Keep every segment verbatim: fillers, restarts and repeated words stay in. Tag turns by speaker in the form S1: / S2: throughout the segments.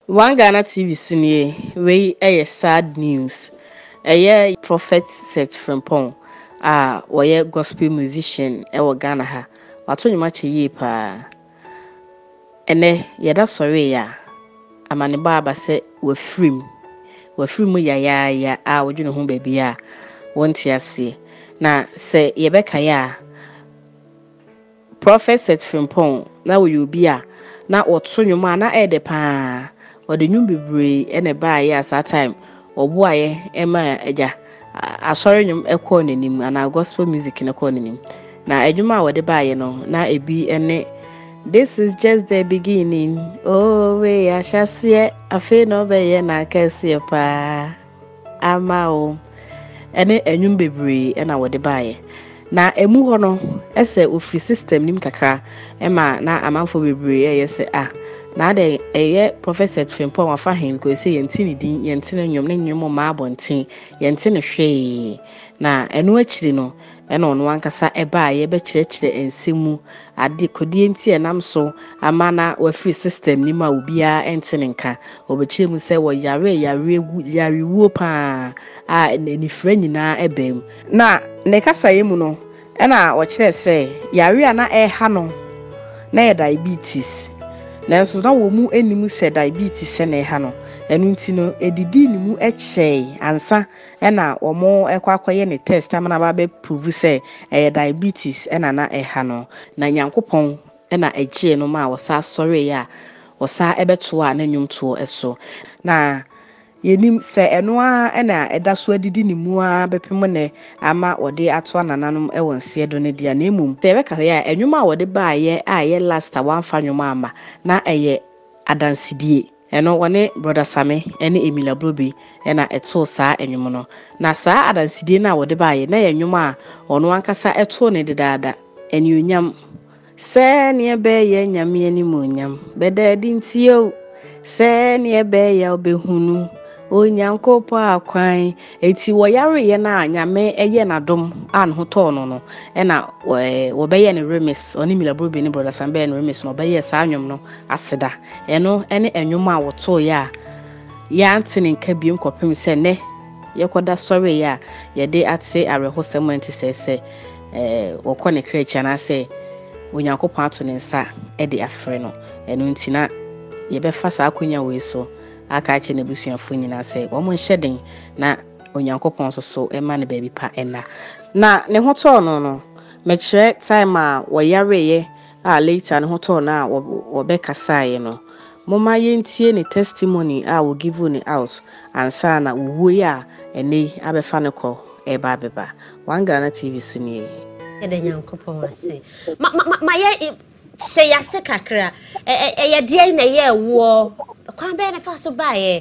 S1: One Ghana T V sunye we a sad news. A year prophet set from Pong. Ah, why gospel musician ewa Ghana ha. Wato nyuma che yi pa. Ene yeda sorry ya. Amane baba se we free. We free mu ya ya ya a wodwene ho baby a wonti ase. Na se yebeka ya prophet set from Pong. Na we you be a na wato nyuma na ede pa. Ode nyum bebre ene ba ya sa time oboaye ema eja asori nyum ekọ nanim ana gospel music ne kọ nanim na edwuma wode ba ye no na ebi ene this is just the beginning oh we ashase afi no be ye na kase pa ama o ene enyum bebre ena wode ba ye na emu ho no ese ofri system nim kakra ema na amanfo bebre ye se ah na de eye professor Frimpong afa hen ko se yenti ni din yenti na nwom na nwom ma abonten yenti ne hwe na eno akiri no ena ono ankasa eba ye be kirekire ensemu ade kodie nti enam so ama na wa free system ni ma obia entene nka obekire mu se wo yare yare egu yare wuo pa a ni fra nyina ebem na ne kasa ye mu no ena wo kire se yare ana e ha no na ye diabetes nanso na wo mu enimu se diabetes se na ha no enu nti no edidi ni mu eche ansa ena wo mo ekwa akoye ne test amana ba be prove se eh diabetes ena na ha no na nyankopon ena eje no ma wo sa sorry ya wo sa ebeto a na nwumto eso na yenim se eno a ena eda so adidi ni mu a bepem ne ama wode ato anananum e wonse do ne dia na emum se beka ya enwuma wode ba ye a ye last one fa nwuma ama na eye adansidie eno wone brother Same ene Emila Brobi ena eto saa enwum no na saa adansidie na wode ba ye na ye nwuma a ono ankasa eto ne dedaada eni onyam se ne ebe ye nyame ani mu onyam bedadi ntio se ne ebe ye obehunu onyankopo akwan eti wo yare ye na nyame eye na dom an hoto no no ena wo beye ne remis oni Emila Brobi ni brother Sambe ne remis no beye saa anwom no aseda eno ene enwom a woto ya ya antene nka bi nkopem se ne yekoda sorry ya ye de ate arehosem anti se se eh wo kone krecha na se onyankopo ato ne nsa e de afre no eno ntina ye be fa saa akonya we so aka ache ne busuafo nyina se wo mo nhyeden na onyankopon so so e ma ne baabi pa ena na ne hoto no no me kire time a wo yare ye a later ne hoto na wo be kasaye no moma yentie ne testimony a wo give ne out ansa na wo ya ene abefa ne ko e ba beba One Ghana T V suni
S2: e de nyankopon ase ma ma ma ye se yase kakra e e ye de na ye wo kwan be na fa so bae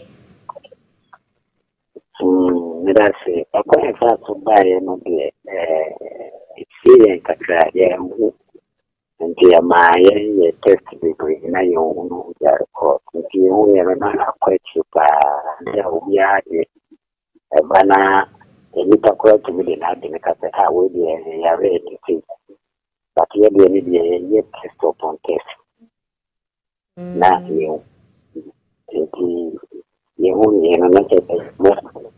S3: mm medase akwa fa so bae no de eh experience kakra ye mu nti ya maye ye test bi na yo no ya ko nti yo ye na akwa chipa ya ubia de bana ni takwa tumide na de ka se ha we de ya re ti but ye de ni de ye test upon test na yo nti ye ho ye na na te mo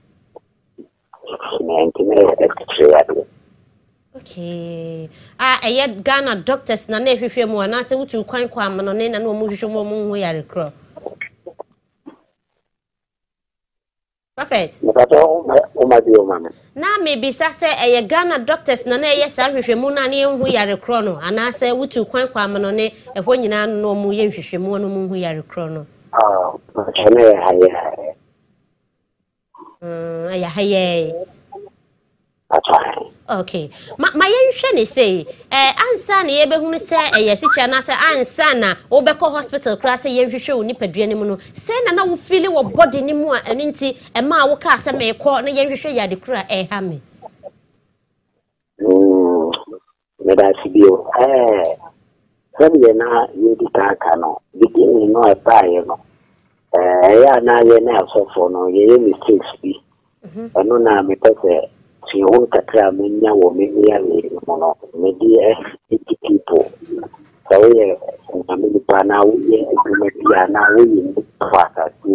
S3: nti me e
S2: okay ah eye Ghana doctors na na ehwehwe mu na se wutu kwan kwa amano ne na na mu hwehwe mu mu hu yare kro perfect na me bisa se eye Ghana doctors na na eye sa hwehwe mu na na hu yare kro no ana se wutu kwan kwa amano ne ehwo nyina no mu ye hwehwe mu no mu hu yare kro no
S3: ah chane haya
S2: mm aya haye
S3: Achai.
S2: Okay. Ma ma yenhwe ne say eh ansa na ye behunu se eh yesicha na se ansa na wo beko hospital kra se yenhwehwe wo nipadua ne mu no se na na wo feel wo body ne mu a eno nti e ma wo ka se me ko na yenhwehwe ya de kra eh ha me.
S3: Mm. Me da sibio eh sabi na ye di ta ka no bikini no e ba ye no eh ya na ye na so for no ye ye mistakes bi. Mhm. Eno na me pese si on kakra menya wo menya le mono medi e tipo so ye na me pa na wo ye me dia na wo ye fata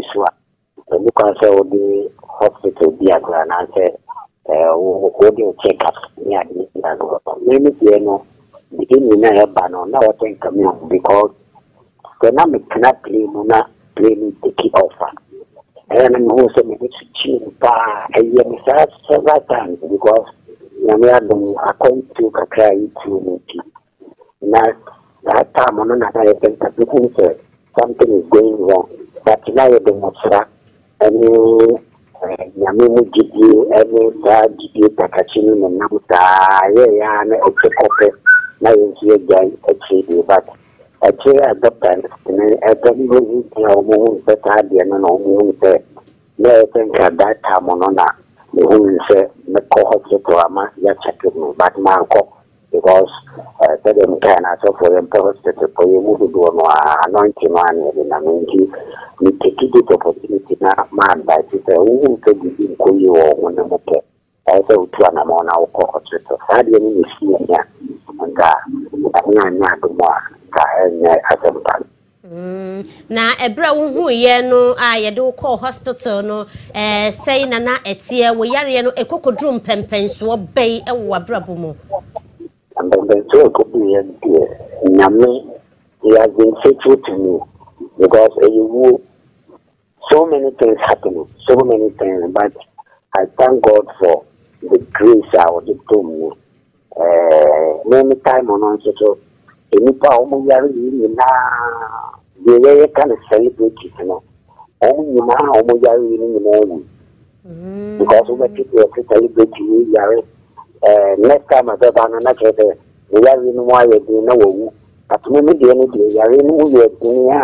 S3: because of the hospital diagram and say uh holding check up near the many you know the in a banner now I think come because the name cannot play muna play the key offer. And I'm also making cheap by a year several times because when we are going to cry to now that time on another think that something is going wrong. But now you don't have any Yamini give you any bad give Takachini and Namuta, yeah, and it's a copy. Now you see a guy actually, but a chair adopted and I don't know if better than an old say. No, I think at that time on the woman said, the cohort to a mass, yes, but Marco. Because uh, them can also for them to for you move to anointing man in a minute. We take it opportunity now, man, by the who to be in Koyo or one of the also to an amount of cohort. So, I didn't see here and I'm not more as a man.
S2: Na ebra wo hu ye no a ye do call hospital no eh say na na etie wo yare no ekokodrum pempenso bei e wo abrabo mu.
S3: And then the two could be in Yami, he has been faithful to me because uh, you so many things happening, so many things, but I thank God for the grace I was to me. Uh, many time on also, so any power of Yari now, the kind of celebrate it, you know. Only now, almost Yari in the morning because of the people to celebrate you, Yari. Uh, next time I go down and I say, we are in why you do know, but maybe the energy you are in who you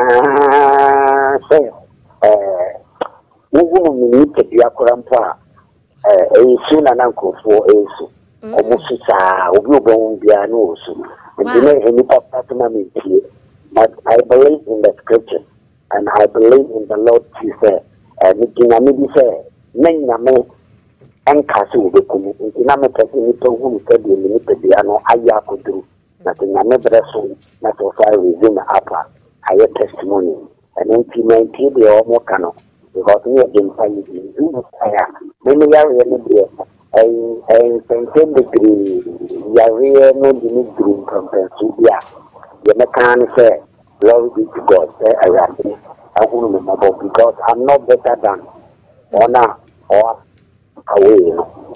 S3: say, uh, we will need to be a crampa, a soon an uncle for a so, almost a blue piano, and you know, any papa here, but I believe in the scripture, and I believe in the Lord Jesus, and it can maybe say, many a man. And Castle the community, Namaka, who said the minute piano, Aya could do nothing. I never saw that was I within the upper higher testimony. And then she maintained the almost canoe because we have been finding in fire. Many are really and same degree, Yaria no green from Pennsylvania. The mechanic said, glory be to God, I ran. I won't remember because I'm not better than honor or away, you know.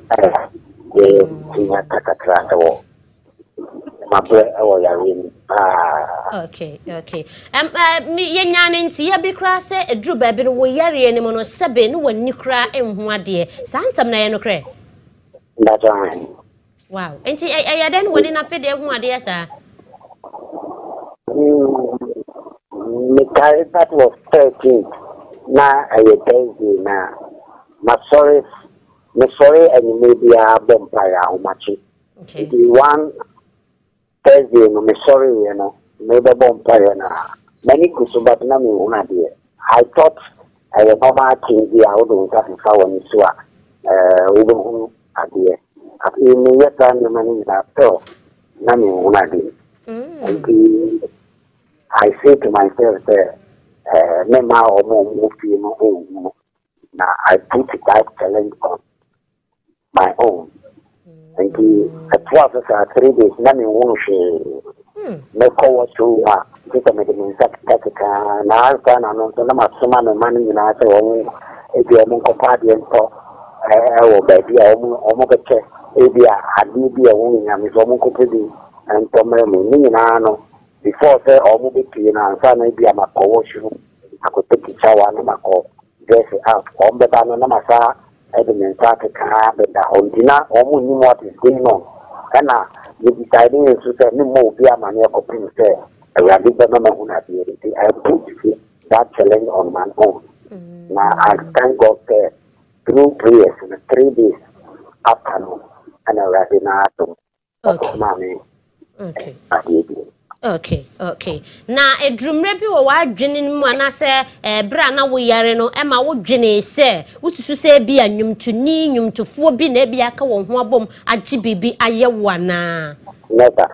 S3: The Takatra, my bread, oh, yeah, ah.
S2: Okay, okay. Um, uh, me, yan, and see a big crass, a drew baby, we yari any mono sabin when you cry and one dear. Sounds some no cray.
S3: That's right.
S2: Wow. And see, I then went in a fed one dear, sir.
S3: That was thirteen. Now I tell you now. My sorry, my sorry, and maybe a vampire how much.
S2: Okay.
S3: The one Thursday, no, my sorry, you know, maybe a vampire now. Many good, but no, me one idea. I thought I was not king the out of that flower in Sua. Uh, we don't idea. After me, yet, I'm the money that so, no, me one idea. And I say to myself, uh, no, my own move, you know. Now I put that challenge on my own. And the at twelve or three days, none in one share. No call to get a medicine, Satica, and I've done another some money in our own. If you are more party and talk, I will be almost a check. Maybe I had be a woman, and Miss Omoco and Tommy, before say almost be clean and son, maybe I'm a co-washroom. I could take a shower and my call. Dress it out. On the banana, Massa, evidence at the car, but the Ondina, almost knew what is going on. And now, you deciding to say no more via money or coping, say, a rabbit banana who had the I put that challenge on my own. Mm. Now, I thank God there through prayers in three days afternoon, and a rabbit atom.
S2: Okay. Okay. Okay, okay. Na edrumre bi wo wadwene mu anase eh bra na wo yare no e ma wo dwene se wutusu se bi anwumtu ni nwumtufo bi na bi aka wo ho abom agi bibi aye wana.
S3: Never.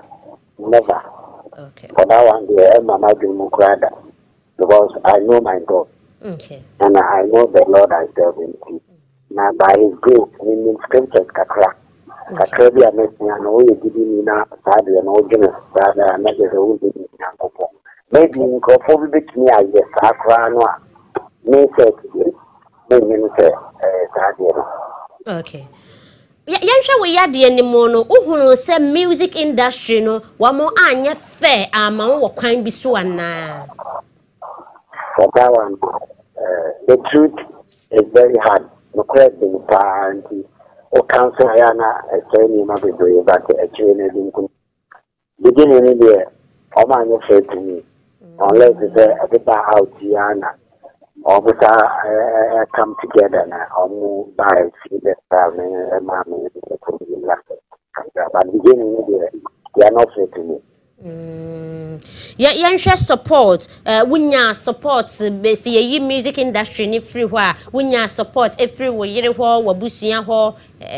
S3: Never.
S2: Okay.
S3: For that one, the mama dream krada because I know my God.
S2: Okay.
S3: And I know the Lord has served him. Now by his grace, in scriptures, kakra. Kakra bi amesi na o ye didi ni na saade na o gene saade na je o didi ni na popo. Maybe nkofo bi betimi aye sakra no a me say me me say eh saade no.
S2: Okay. Yansha we ya de animo no uhunu se music industry no wa mo anya fair ama wo kwan bi so ana.
S3: For that one, uh, the truth is very hard. No question, party or council. I am a training of the day, but a training beginning in the or man you say to me, unless it's a bit out here, or we come together now, or move by see the family and mommy, but beginning in the they are not say to me.
S2: Mm. Ya yansha support uh wunya support be se yi music industry ni free ho a wunya support e free wo yire ho wo busua ho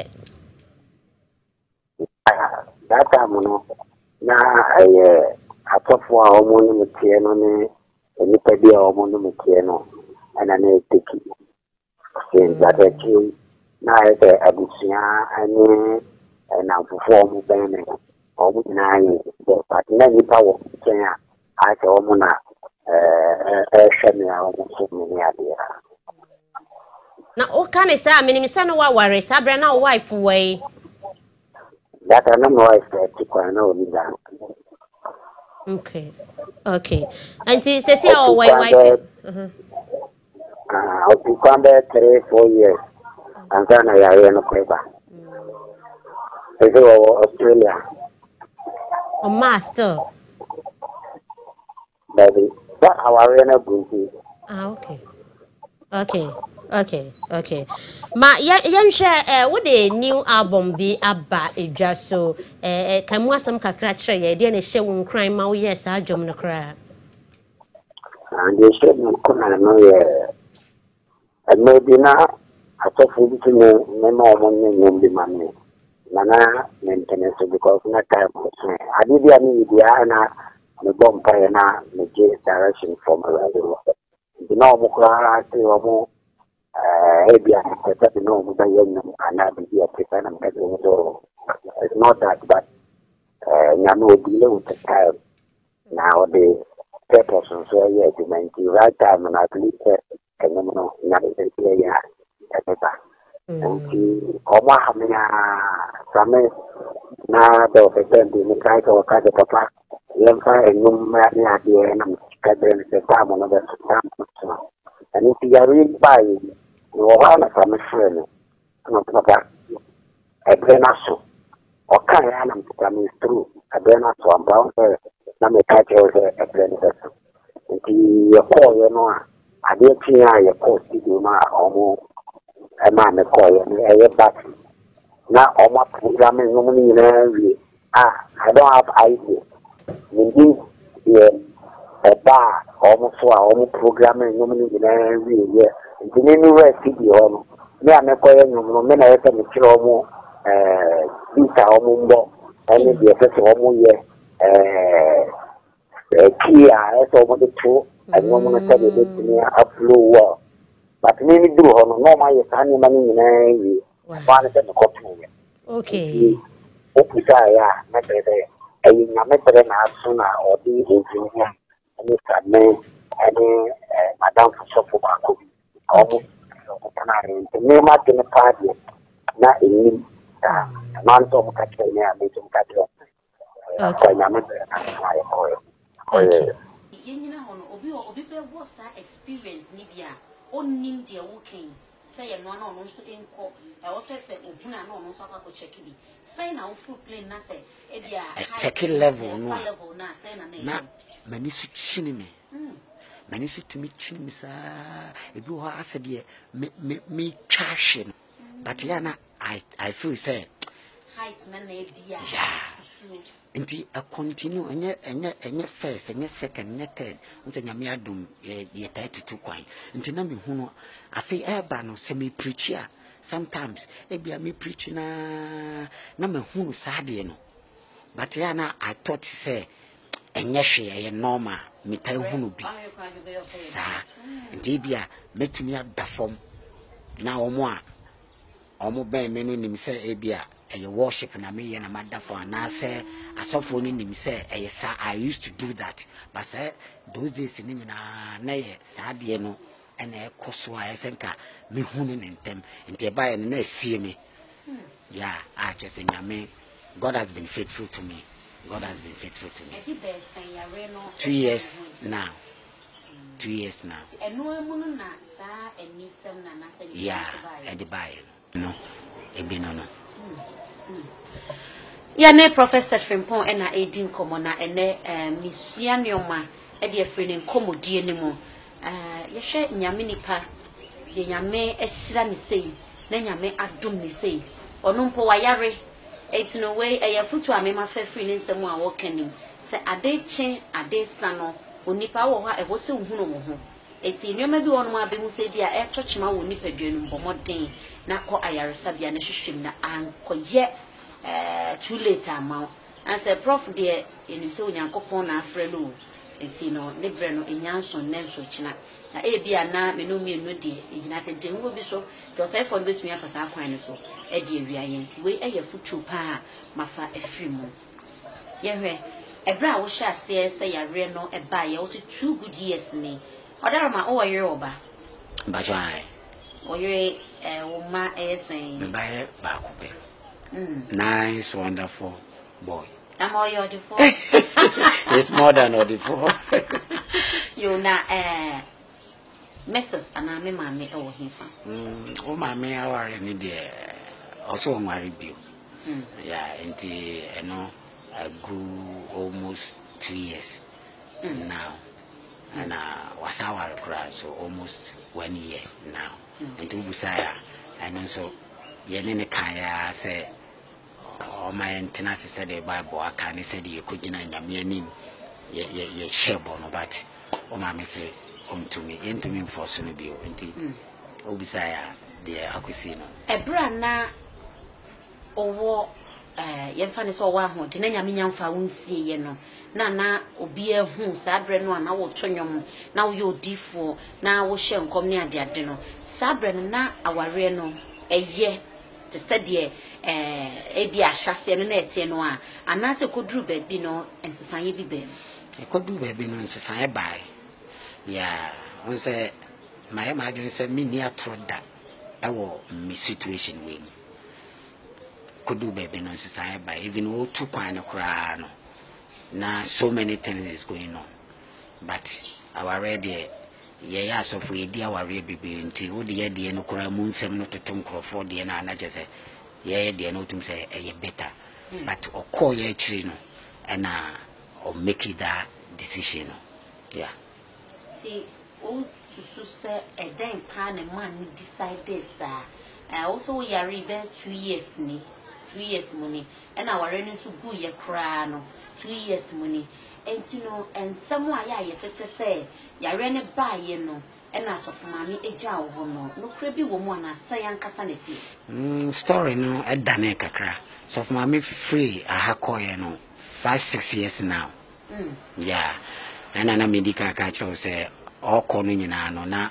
S3: that time no na eh atofo a omo no metie no ne nipa bi a omo no metie no ana na etiki sen thateki na ete abusua ani na fofo omo ben ne omo na yi but na nipa wo kenya a ke omo na eh eh hweme a omo so me ya dia
S2: na o kan say amini say no wa ware sabra na wife way
S3: that na no wife to kwa na oni da.
S2: Okay. Okay. Auntie say say o wife wife. Mhm.
S3: Ah, o kwamba three four years. Anzana ya yeye no kweba. Ese o Australia.
S2: O master.
S3: Baby, that our na bunti.
S2: Ah, okay. Okay. Okay. Okay. Ma yansha eh what the new album be aba edwa so eh kan mu asam kakra kire ye de na hye won kran ma wo yes adwom no kra.
S3: And they said no kuna no ye. And maybe na atofu biti no me ma omo nyom bi manne. Nana maintenance because na time adi dia ni dia na me bom pa na me get direction from radio. You know mo kra ti omo eh ebia pesa ti no mo ba yen no ana bi dia pesa na me do. It's not that but eh nyame obi le with the time. Now the purpose so yeah to maintain right time and at least eh no no na be ya pesa. Nti ọmọ hamina same na do fetendi ni kai ko ka de papa yemfa enum ma ni ade na ka de se ta mo na be ta mo ani ti yari bai no wa na same frene no papa e bre na so o ka ya na mta mi stru e bre na so amba na me ka je o e bre na so nti ye ko ye no a ade ti ya ye ko ti do ma omo a man call a back. Now, all my programming normally ah, I don't have idea. Indeed, a bar almost for our programming normally in every year. And in anywhere, city home. Me, I'm a coin, no man, I can make your more, uh, Vita or Mumbo, and the effect of one year, uh, Kia, as over the two, and one moment, I did me a blue wall. But many do on normal any money in a one of the copy.
S2: Okay.
S3: Opusaya, met a Yametan Asuna or the engineer, and Mister May, any Madame Sofobaku. Almost the name of the party, not in month of Katrina, Major Catro.
S2: Okay.
S4: You know, Obi Obi was experience Nibia. Onim dia working say no no no so enko e wo say say ohuna no no so akako check bi say na wo full plane na say e dia
S5: check level no
S4: level na say na
S5: na mani su chini me mani su tumi chini me sa e bi ho ase de me me me twahwe but ya na I I feel say
S4: height na na e bia
S5: yeah nti a continue enye enye enye first enye second enye third unse nyame adum ye ye thirty-two kwan nti na me hunu afi eba no se me preach a sometimes e bia me preach na na me hunu saade no but ya na I thought say enye hwe ye normal metai hunu bi saa nti bia metumi ada fom na omo a omo ben me no nim se e bia e worship na me ye na mada fo na se asofo ni nim se e sa I used to do that but say those days ni nyina na ye saa de no ena e koso a esenka me hunu ne ntem nti e ba ye na esie me yeah I just say nyame God has been faithful to me. God has been faithful to me. Two years now. Two years now. Yeah, at the buy. No, it be no no.
S4: Yeah, ne Professor Frimpong and I didn't come on and ne Miss Yanyoma at the friend in Comodi anymore. Uh, you share Yamini pa, the Yame Esrani say, then Yame Adum say, or no Poyare. It's no way a foot to a mema fair free in some one walking. Say a day chain, a day sano, when Nipa or I was so who. It's in your maybe one more being say, dear, a touch my own nipper dream, but more day, not call I are Sabia Nation, and call yet too late amount. And say, Prof, dear, in so young copon afrelo. It's you know, Nebrano in Yanson, Nelson China. Na e bia na me no me no de ejinate de wo bi so to say for no betumi afasa kwan no so e de awia yenti we e ye futu pa mafa afiri mu ye hwe e bra wo sha se se yare no e ba ye wo se two good years ni odarama o yere oba
S5: ba jai
S4: o yere e wo ma e sen
S5: me ba ye ba ko be
S4: mm
S5: nice wonderful boy
S4: am all your default
S5: it's more than all default
S4: you na eh Missus and me mammy or him.
S5: Oh, my me, our need also married you. Yeah, and you know, I grew almost two years now, and I was our class, so almost one year now. And to Busaya, and also, Yenene Kaya say, oh, my antennas said a Bible, I can't say you couldn't and your name, ye share bono, but oh, my say. Come to me, into me for Sunibio, and Obisaya, dear Acquisino.
S4: A brana or war, eh, Yanfan is all one home, and then Yamian found see, you know. Nana, Obia, whom Sabren one, I will turn you now you're D four, now we shall come near the dinner. Sabren, na our reno, a year to said ye, eh, Abia chassis and net, and one, and as a good drew bed, you know, and society be.
S5: I could do baby no society by. Yeah, on say my imagine say me near that I will me situation with could do baby no society by even all two kind of crown. Now so many things is going on. But our ready yeah so for a dear our baby until the idea no cry moon seven to tom for the and I just say yeah the no to say a better. But or call ye trino and uh or make it that decision. Yeah.
S4: Oh, to say a dang pan and man decide this, sir. I also we are rebel two years, ni two years money, and our earnings so good, ye crown, two years money, and you know, and somewhere ya yet to say, ya ran a buy, you know, and as of mammy a jar woman, no crabby woman as Sayan Cassanity.
S5: Hmm, story no, a daneka cra. So for mammy free a hakoy, no, five, six years now.
S4: Hmm,
S5: yeah. And ana medical catcher say all corning in ano na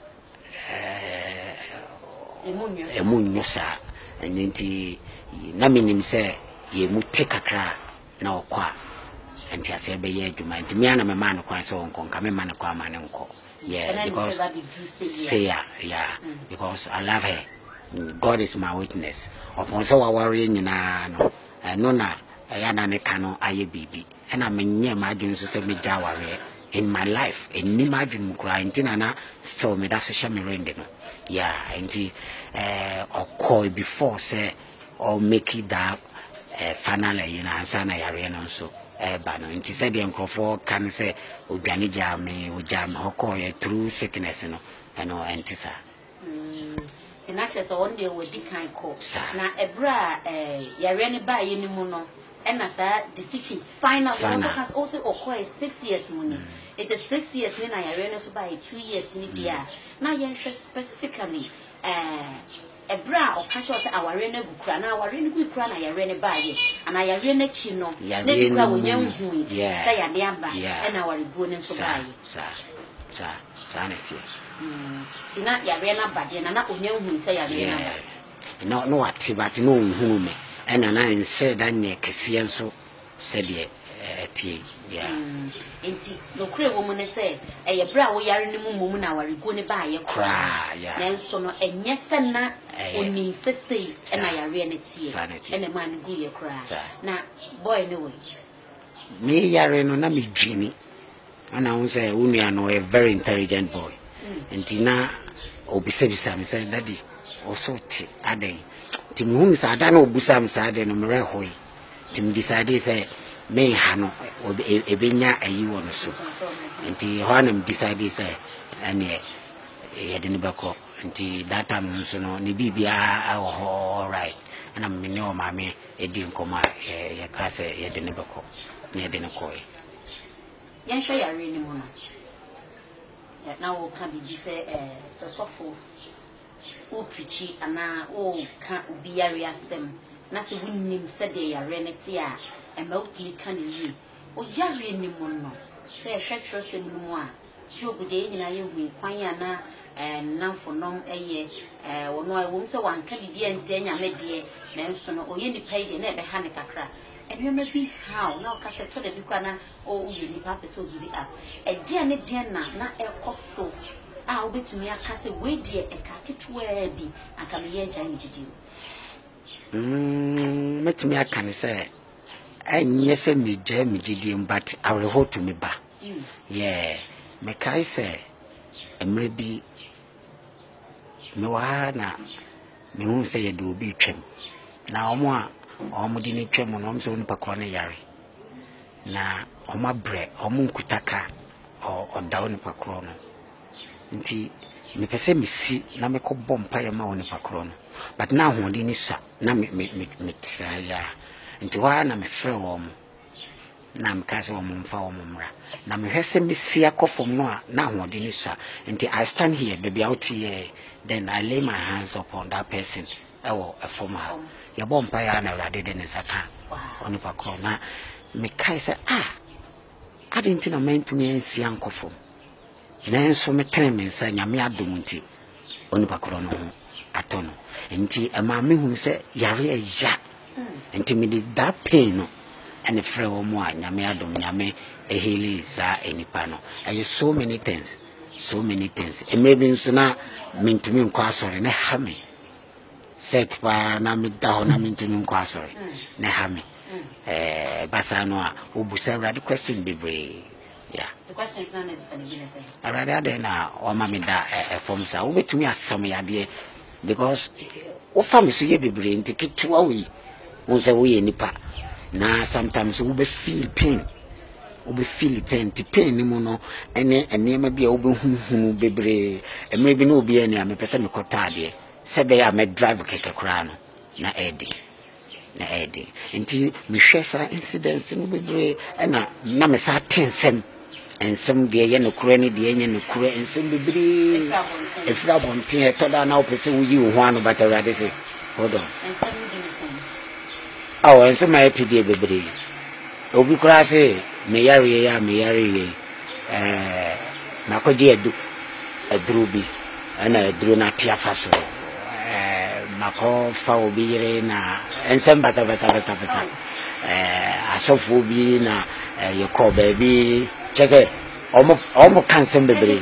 S5: a moon yosa and inti naminim say ye muti kakra na okwa and ya say be ye duma nti me ana me man kwa so onko ka me man kwa man nko yeah because say yeah yeah because I love her. God is my witness upon so wa worry nyina no no na ya na ne kanu aye bibi and I mean, yeah, my dreams was a bit in my life. And imagine crying, Tina still me that's a shammy ring. Yeah, and he uh, or call before say or make it that uh, finally, you know, and Sana Ariana so. Uh, but no, he said the uncle for can say, Ubiani jam me, Ujam, or call a true sickness, you know, and no antisa.
S4: The natures on there with the kind call. Now, a bra, eh, Yarani by any mono. And as a decision final, it also has also occurred six years money. Mm. It's a six years in I arena so by two years in the year. Now you specifically uh a bra or catch us our rene bukra na our rene bukra na ya rene baye and I rene chino ne bukra wo nyam hu say ya de amba and our reborn so baye
S5: sa sa sanity
S4: mm tina ya rene bade na na onyam hu say ya rene
S5: no no ati but no hu me and na say that nye kese nso said ye ati yeah
S4: enti no kure wo mu ne say e ye bra wo yare ne mu mu na ware go ne ba ye kra na nso no enye se na onim sesei e na yare ne tie e na ma ne gu ye kra na boy ne we
S5: me yare no na me dwini ana won say unua no a very intelligent boy enti na obisa bisa me say daddy also ti aden ti mu hu sa ada na obusa me sa aden no me hoy ti me decide say me hano ebenya ayi wono so nti ho na me decide say ane ye de ne bako nti that time so no ne bibia all right ana me ne o ma me edi nkoma ye ka say ye de ne bako ne de ne koy
S4: yan hwe yare ni mo no na wo ka bibi say eh so sofo o preachi ana o ka obi yare asem na se wunnim se de yare ne ti a e ma utimi ka ne yi o yare ni mo no se hwe trosem no mu a jobu de nyina ye hu kwan ya na eh namfo nom eye eh wono a wo se wanka bibi anti anya me de na nso no oye ni pai de na e be ha ne kakra enwema bi how na ka se to de bi kwa na o uye ni pa so give it up e dia ne dia na na e koso a obetumi aka se we de e ka ketwa bi aka me ye gya ni gidi
S5: mm metumi aka ne se enye se me gya me gidi but aweho to me ba yeah me kai se emre bi me wa na me hu se ye do bi twem na omo a omo di ne twem no mso nipa kro ne yare na omo bre omo nkutaka o odawo nipa kro no nti me pese me si na me ko bompa ya ma woni nipa kro no but na ahodi ni sa na me me me tsaya nti wa na me frɛ wo mo na me ka se wo mo mfa wo mo mra na me hwese me si akofom no a na ahodi ni sa nti I stand here baby out here then I lay my hands upon that person ewo afoma ya bompa ya na urade de ne saka onipa kro na me kai se ah adenti na mentumi ensi ankofom na enso me tene me nsa nyame adom nti onipa kro no atono nti ama me hu se yare ya nti me di that pain no and frɛ wo mo a nyame adom nyame eheli sa enipa no aye so many things so many things emre bi nso na mentumi nkɔ asɔre na ha me set pa na me da ho na mentumi nkɔ asɔre na ha me eh basa no a obusa urade question bebre yeah
S4: the questions na na bisa ni bi say
S5: urade ade na o ma me da e form sa wo betumi asam ya de because o fam so ye bebre nti kitwa we won say wo ye nipa na sometimes wo be feel pain wo be feel pain ti pain ni mo no ene ene ma bia wo be hunhunu bebre emre bi na obi ani a me pese me kota de se be ya me drive keke kura no na edi na edi nti me hwe sa incidents no bebre ena na me sa tensem ensem de ye no kura ni de ye no kura ensem bebre efra bonten e to da na wo pese wo yi wo ho ano batara de se hold on
S4: ensem bi ni say
S5: oh ensem ma eti de bebre obi kura se me yare ya me yare ye eh na ko je edu edrubi ana edru na tiafa so eh mako fa obi yire na ensem basa basa basa basa eh asofu bi na ye ko baby chese omo omo kansem bebre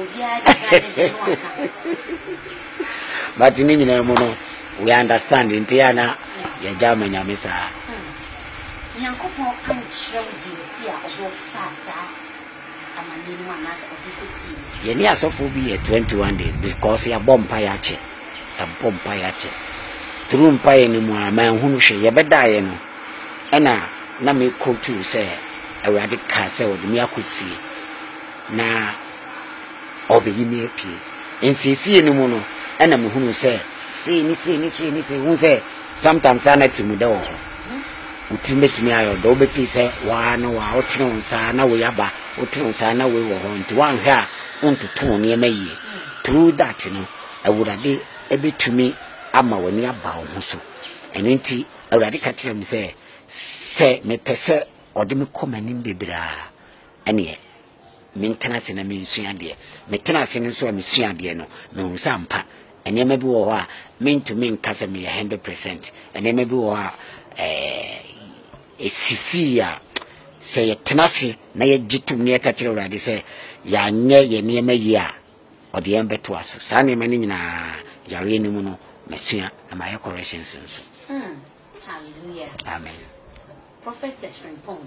S5: but ni nyina mo no we understand ntiana ya jama nyamisa
S4: nyankopon kan kyerɛ wo di nti a ɔdo fasa amani no anasa ɔdo kosi
S5: ye ni asofu bi ye twenty-one days because ya bompa ya che ya bompa ya che through mpa ye ni mu ama hunu hwe ye beda ye no ɛna na me ko tu se awurade ka se wo de me akosi na obeyi me apie ensisi ni mu no ɛna me hunu se si ni si ni si ni si hu se sometimes ana timu da wo utimetumi ayo do be fi se wa no wa otron sa na we yaba otron sa na we wo ho nti wan hwa ontutu ne ma yie through that no awurade ebetumi ama wani aba ho so ene nti awurade ka kire me se se me pese odem komanim bebra ene me ntena se na me nsua de me tena se nso me sua de no me hunsa mpa ene ma bi wo ho a me ntumi nka se me one hundred percent ene ma bi wo ha eh esisi ya se yetena se na ye gitum ne ka kire awurade se ya nye ye ne ma yi a ode en beto aso sa ne ma ni nyina yare ni mu no mesua na my corrections nso.
S4: Mm. Hallelujah.
S5: Amen.
S4: Prophet Frimpong.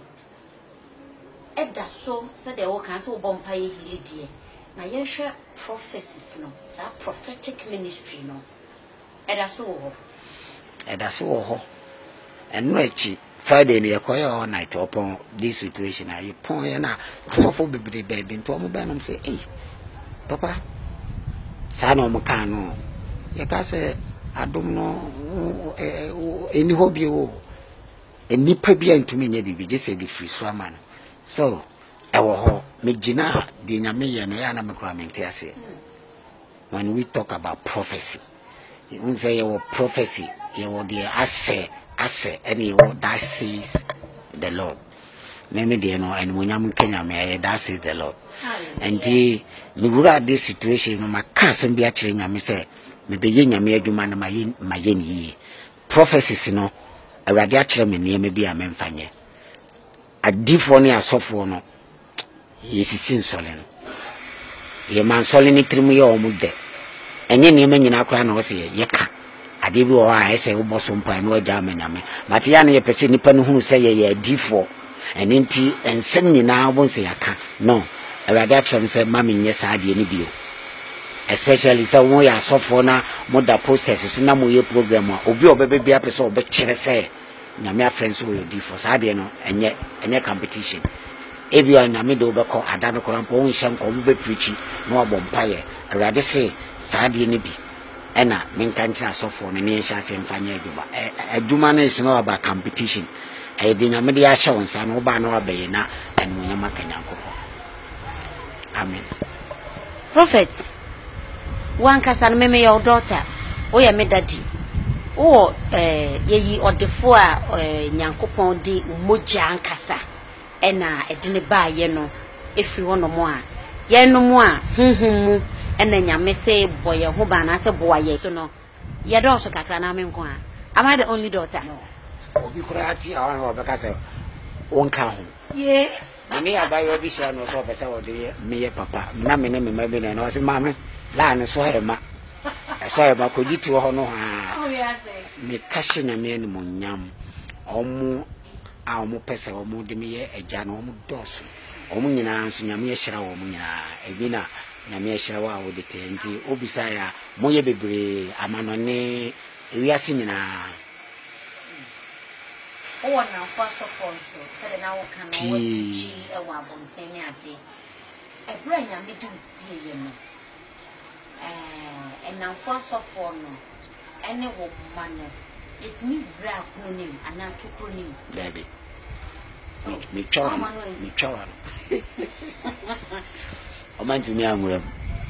S4: Edda so said the work and so bompa ye dear. Na ye share prophecies no, sa prophetic ministry no. Edda so
S5: Edda so ho. And rechi Friday ni yakoya all night upon this situation I pon ye na asofo bebere baby nto mo ba no say eh papa sa no mo kan no ye ka say adom no eni hobi o enipa bia ntumi nya bibi je say the free so man so ewo ho me gina de nyame ye no ya na me kura mente ase when we talk about prophecy you say your prophecy your the ase ase any what that says the Lord me de no and munyam Kenya me that says the Lord and the me gura this situation no maka sem bia kire nyame say me be ye nyame adwuma na maye maye ni prophecies no awurade a kire me ne me bia me mfanye adifo ne asofo no yesisi nsole no ye man sole ni trimu ye omude enye ne me nyina akra na wo se ye ka ade bi wo a ese wo boso mpa na waja amanyame but ya na ye pese nipa no hunu se ye ye adifo eni nti ensem nyina wo se yaka no awurade a kire me se ma me nye sa ade ni bio especially so when you are suffer na mother process so na mo ye program obi obebe bia pese obe kire se nyame friends wo di for sa de no enye enye competition ebi o nyame do be ko ada no korampo won hye nko mo be preach no abompa ye awurade se sa de ni bi ena menka ncha suffer ne ne hye ase mfanya aduma aduma na is no about competition e de nyame de ya hye won sa no ba na abaye na en mo nyama kanyanko. Amen.
S4: Prophet one kasa me me your daughter o ya me daddy o eh yeyi odefo a nyankopon de moja ankasa e na edine ba ye no efiri wono mo a ye no mo a hunhun mu e na nyame se boye ho ba na se boye so no ye do so kakra na me nko a am I the only daughter?
S5: No obi kurati awan ho be ka se wonka ho
S4: ye
S5: na me abayo bi sha no so be se wo de me ye papa na me ne me ma bi na no se mama la ne so he ma so he ma ko gitu ho no ha
S4: oh yes
S5: me kashe na me ni monyam omu a omu pese omu de me ye eja na omu doso omu nyina nso nyame ye hira wo mu nyina ebi na nyame ye hira wa wo de tenti obisa ya mo ye bebre amanone ewiase nyina
S4: o na first of all so said na wo kan no wo chi e wa bonten ni ade e bra nyame de usie ye no eh and now first of all no ene wo ma no it me bra kunim ana to kunim
S5: baby me me chawa me chawa o man to me anwuram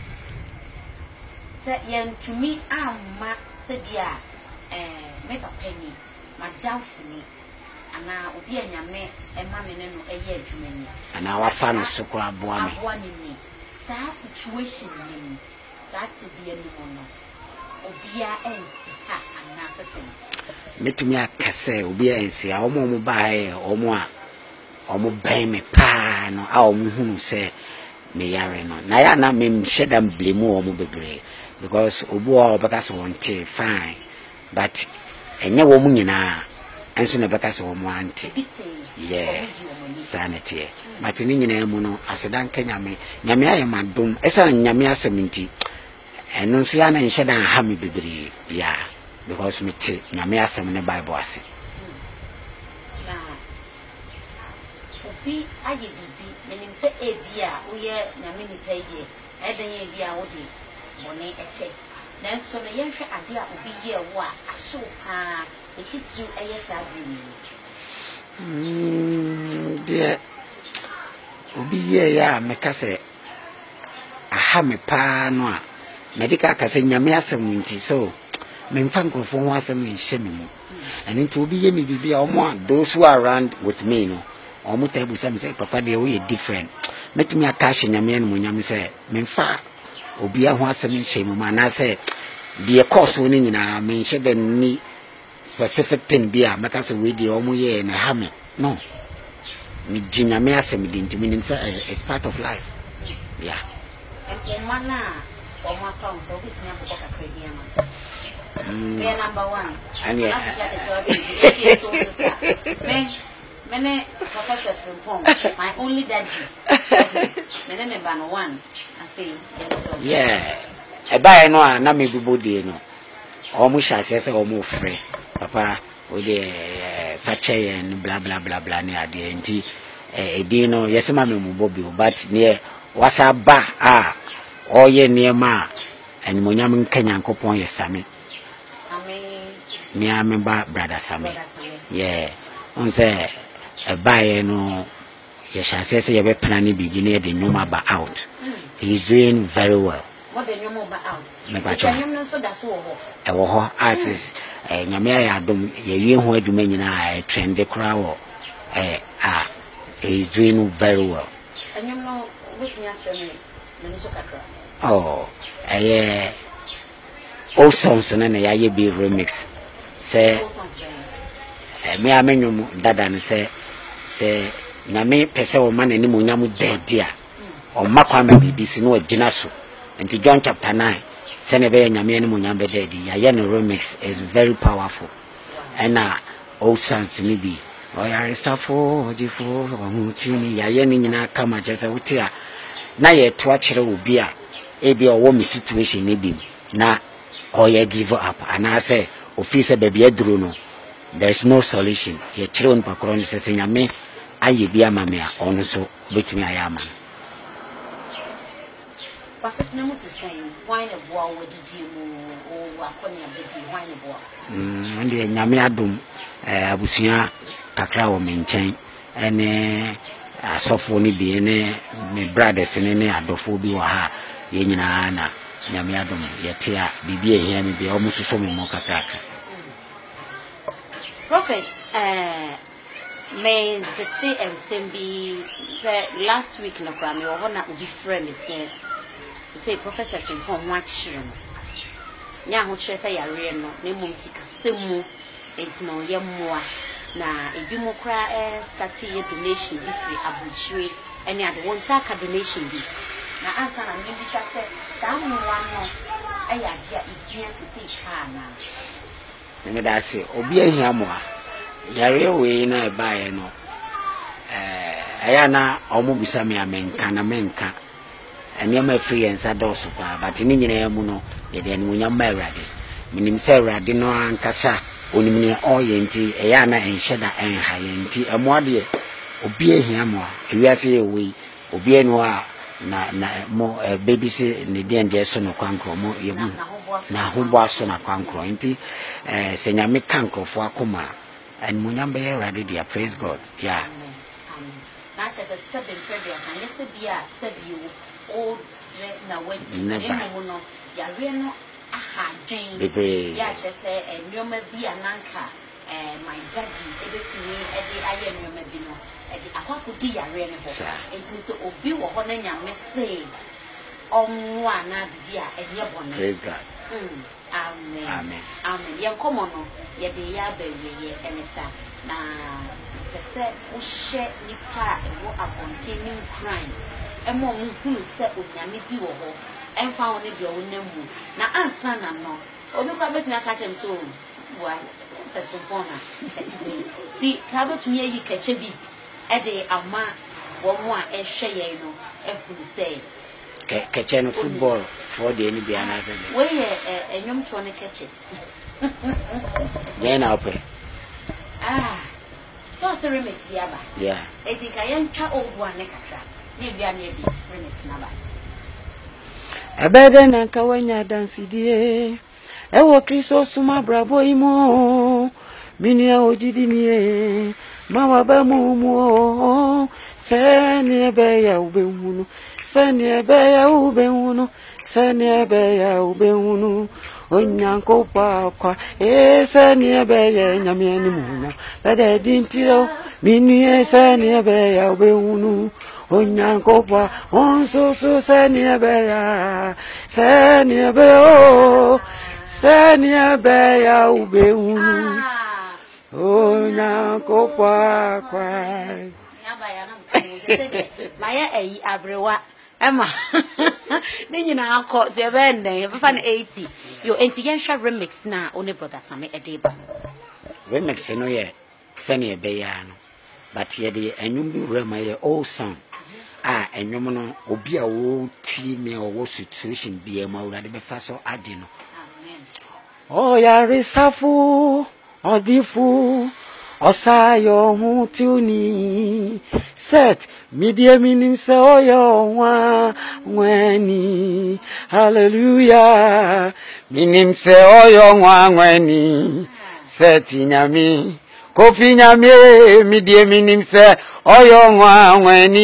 S4: se yen to me amma se bia eh me papa ni madam funi ana obi anyame e ma me ne no e ye adwuma ni
S5: ana wa fa no sokora aboa me
S4: aboa ni ni sa situation ni sa ti bia ni mo no obia ensi ha ana sesen
S5: metumi akase obia ensi a omo mo bae omo a omo ben me pa no a omo hunu se me yare no na ya na me shedam blame omo bebre because obu a obaka so wonte fine but enye wo mu nyina enso na baka so omo anti yeah sanity but ni nyina mu no asedan kanyame nyame ayemadum esa nyame aseminti eno nso ya na nhyedan ha me bebre ya because me ti nyame asem ne bible ase
S4: na obi aye bibi menim se ebia wo ye nyame ni pege eden ye bia wo de bone eche na nso no ye hwe ade a obi ye wo a ahyew pa etitru eye sadru ni
S5: mm de obi ye ya me ka se aha me pa no a medical ka se nyame asem nti so me mfa nkrofo ho asem nhye me mu and nti obi ye me bibia omo those who are around with me no omo tabu say me say papa dey we different metumi attach nyame no nyame say me mfa obi a ho asem nhye me mu na say the course ni nyina me nhye the ni specific thing bia maka say we dey omo ye na ha me no me jinyame asem di ntimi nim say it's part of life yeah
S4: and mana omo from so bit me akoko kakredi ama me number one
S5: and yeah
S4: me me Professor Frimpong my only daddy me ne number one I think
S5: yeah e ba no a na me bibodi no omo sha se se omo frɛ papa o de fache and blah blah blah blah ni ade nti e di no yesema me mu bobi but ne wasa ba a oye niema and monyam nka Nyankopon yesame me am ba brother Sami yeah on say e bae no ye sha say say ye be plan bibi na de nyoma ba out he is doing very well
S4: what the nyoma ba out
S5: me ba cho
S4: nyoma so da so ho
S5: e wo ho as eh nyame ya adom ye wie ho aduma nyina e trend kra wo eh ah he is doing very well
S4: nyoma no wetin ya share me me so kakra
S5: oh eh all songs na na ya ye be remix say me amenyum dada no say say nyame pese wo ma nani mo nyam dadi a o makwa ma bibi si no agina so nti John chapter nine say ne be nyame ni mo nyam be dadi ya ye no remix is very powerful and na all songs ni bi o ya resafo odifo o tini ya ye ni nyina kama jese wuti a na ye to a kire obi a e bi o wo mi situation ni bi na o ye give up and I say office baby aduro no there is no solution ye kire on pakro ni se nyame aye bia mame a ono so betumi ayama
S4: pasetna muti sai why na boa wodidi mu o akoni abedi why na boa
S5: mm ndi nyame adom eh abusua kakra wo menchen ene asofo ni bi ne me brothers ne ne adofo bi wa ha ye nyina na nyame adom ye te a bibie hia me bi o mususo me mo kakra
S4: Prophet uh may the tea and sembi the last week na kwa me wo na obi friend say say Professor Frimpong watching nya ho kire say yare no na mum sika semu entino ye moa na ebi mo kra eh start ye donation bi free abuchire ene ade won saka donation bi na ansa na me bi sa say sa moa no eh ya dia ibia sisi ka na
S5: me da se obi ahia mo a yare we na e bae no eh aya na omo bisa me amenka na menka ene ma free and sados kwa but ni nyina mu no ye de anu nyam awrade minim se awrade no ankasa onim ne oyenti eya na enhyeda enha yenti amoade obi ahia mo a ewiase ye we obi enu a na na mo baby se ne de ende so no kwankro mo ye bu na hobo aso na kwankro enti eh se nyame kankrofo akoma and munyam be ready there praise God yeah
S4: na cha se seven previous and yes be a sebi o sre na wadi emu no ya re no aha dwen ya cha se enwoma bi ananka eh my daddy edetini ede aye enwoma bi no ede akwakodi ya re ne ho enti so obi wo ho na nyame se onwa na bibia enye bone
S5: praise God
S4: mm amen
S5: amen
S4: amen ye komo no ye de ya bawie enesa na pese wo hye nipa ewo abonte ni crime emo mu hunu se onyame bi wo ho emfa woni de wo namu na ansa na no obi kwa metin aka chem so wa se Frimpong etibe ti ka betun ye yi kache bi e de ama wo mo a ehwe ye no ehunu se
S5: kache no football for the any be anasa
S4: we ye enwom to ne kache
S5: ye na ope
S4: ah so so remix bi aba
S5: yeah
S4: e think I ntwa old one ne kakra ne bia ne bi remix na ba
S5: abede na kawanya dance die ewo Kristo suma bravo imo minia ojidi nie mama ba mu mu sene ebe ya ubehunu sene ebe ya ubehunu sene ebe ya ubehunu onyankopa kwa ese ni ebeye nyame animunya bede dintiro mini ese ni ebeya obehunu onyankopa onso so se ni ebeya se ni ebeyo se ni ebeya obehunu onyankopa kwa
S4: yabaya na mtane maya eyi abrewa Emma, then you know, cause you're very eighty. Your anti-Yansha remix now, only brother Sammy a day.
S5: Remix, no, yeah, Sunny a bayano. But yet, and you be my old song. Ah, and you know, be a old team or what situation be a more than the first or Adino. Oh, yeah, resafu, or difu. Osayo mutuni set media meaning se oyo wa weni hallelujah meaning se oyo wa weni set nyami kofi nyami media meaning se oyo wa weni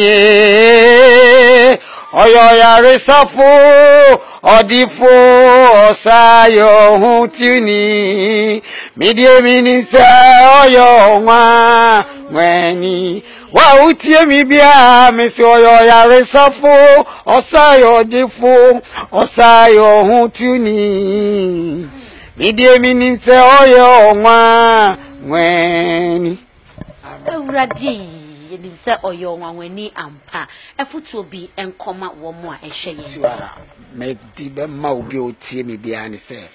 S5: oyo ya resafu odifu osayo mutuni media meaning se oyo wa weni wa utie mi bia me se oyo ya resafu osayo odifu osayo mutuni media meaning se oyo wa weni
S4: Uradi yenim se oyo wanwani ampa efutu obi enkoma wo mo a ehye yen
S5: me di be ma obi otie mi bia ni se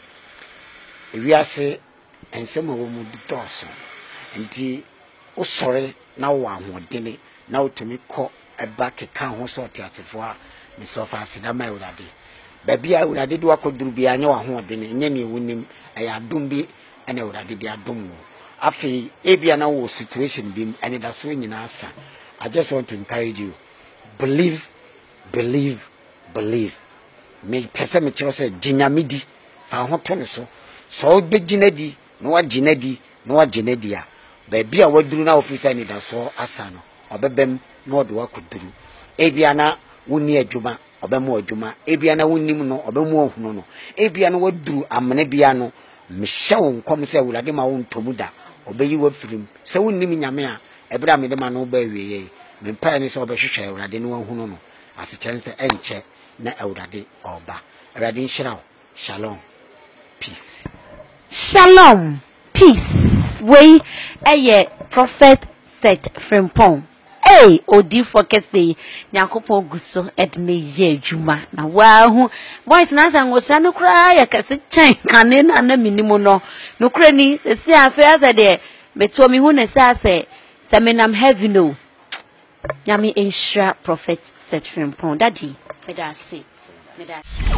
S5: ewiase ensem wo mu ditoso nti usore na wo ahodene na otumi kọ eba keka ho so otiasefo a me so fa asida ma urade ba bia urade de wakoduru bia nya wo ahodene nya ne wonim eya dum bi ene urade bia dum wo afi ebia na wo situation bi and that so nyina asa. I just want to encourage you, believe believe believe me pese me kire say ginyamidi fa ho to ne so so be ginadi no wa ginadi no wa ginadi a ba bia waduru na officer and that so asa no obebem no odo wakuduru ebia na woni adwuma obemu adwuma ebia na wonim no obemu ohunu no ebia na waduru amene bia no me hyew nkom say wulade ma wo ntomuda obeyi wa film se wonim nyame a ebra me de ma no ba wiye me pa ni so obehwehwe urade no ahunu no ase chense enche na urade oba urade nhyira shalom peace
S4: shalom peace we eye prophet Seth Frimpong hey odi fokese nyankopon guso edne ye adwuma na wa hu voice na san wotra no kra ya kase chen kane na na minimo no no kra ni se afa ase de meto mi hu ne sa se se menam heavy no nyame enhira prophet Seth Frimpong daddy me da se me da